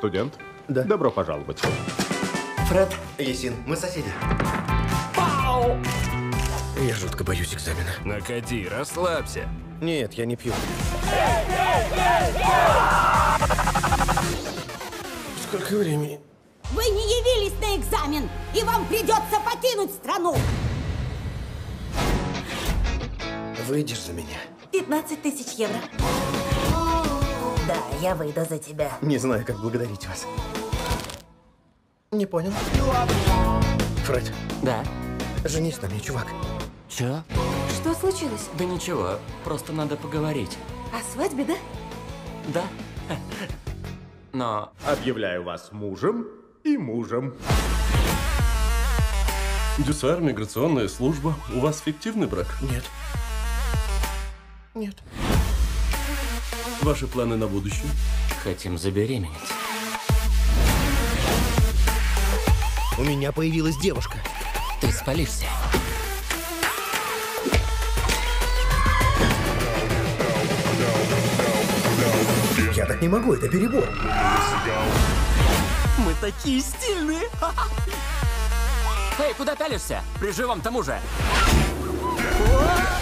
Студент? Да. Добро пожаловать. Фред, Есин, мы соседи. Я жутко боюсь экзамена. Накати, расслабься. Нет, я не пью. Сколько времени? Вы не явились на экзамен, и вам придется покинуть страну. Выйдешь за меня? 15 000 евро. Да, я выйду за тебя. Не знаю, как благодарить вас. Не понял. Фред, Да. женись на мне, чувак. Чё? Что случилось? Да ничего, просто надо поговорить. О свадьбе, да? Да. Но Объявляю вас мужем и мужем. Дюсар, миграционная служба. У вас фиктивный брак? Нет. Нет. Ваши планы на будущее? хотим забеременеть. У меня появилась девушка. Ты спалишься. Я так не могу, это перебор. Мы такие стильные! Эй, куда пялишься? При живом тому же!